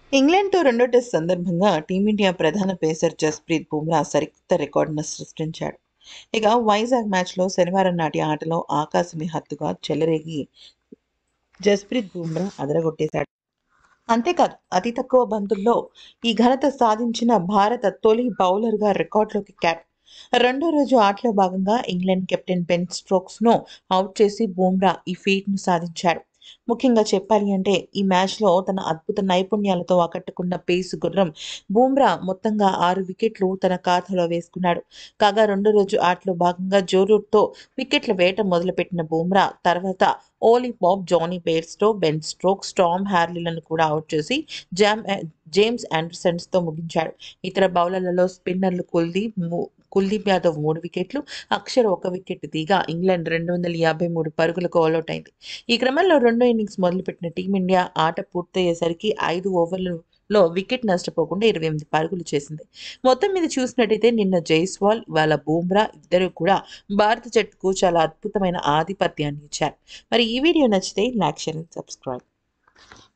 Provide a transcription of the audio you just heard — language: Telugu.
ఇంగ్లాండ్‌తో రెండో టెస్ట్ సందర్భంగా టీమిండియా ప్రధాన పేసర్ జస్‌ప్రీత్ బుమ్రా సరికొత్త రికార్డును సృష్టించాడు. ఇక వైజాగ్ మ్యాచ్‌లో శనివారం నాటి ఆటలో ఆకాశమే హద్దుగా చెలరేగి జస్‌ప్రీత్ బుమ్రా అదరగొట్టేశాడు. అంతేకాదు అతి తక్కువ బంతుల్లో ఈ ఘనత సాధించిన భారత తొలి బౌలర్‌గా రికార్డులోకెక్కాడు. రెండో రోజు ఆటలో భాగంగా ఇంగ్లాండ్ కెప్టెన్ బెన్ స్టోక్స్‌ను అవుట్ చేసి బుమ్రా ఈ ఫీట్‌ను సాధించాడు. ముఖ్యంగా చెప్పాలి అంటే ఈ మ్యాచ్‌లో తన అద్భుత నైపుణ్యాలతో ఆకట్టుకున్న పేసు గుర్రం బుమ్రా మొత్తంగా 6 వికెట్లు తన ఖాతాలో వేసుకున్నాడు. కాగా రెండో రోజు ఆటలో భాగంగా జో రూట్‌తో వికెట్ల వేట మొదలుపెట్టిన బుమ్రా తర్వాత Ollie Pope, Jonny Bairstow, Ben Stokes, Tom హ్యార్లీలను కూడా అవుట్ చేసి జేమ్స్ ఆండర్సన్స్‌తో ముగించాడు. ఇతర బౌలర్లలో స్పిన్నర్లు కుల్దీప్ యాదవ్ 3 వికెట్లు, అక్షర్ 1 వికెట్ తీగా ఇంగ్లాండ్ 253 పరుగులకు ఆలౌట్ అయింది. ఈ క్రమంలో రెండో ఇన్నింగ్స్ మొదలుపెట్టిన టీమిండియా ఆట పూర్తయ్యేసరికి 5 ఓవర్లలో వికెట్ నష్టపోకుండా 28 పరుగులు చేసింది. మొత్తం మీద చూసినట్టయితే నిన్న జైస్వాల్, ఇవాళ బూమ్రా ఇద్దరు కూడా భారత జట్టుకు చాలా అద్భుతమైన ఆధిపత్యాన్ని ఇచ్చారు. మరి ఈ వీడియో నచ్చితే లైక్, షేర్ అండ్ సబ్స్క్రైబ్.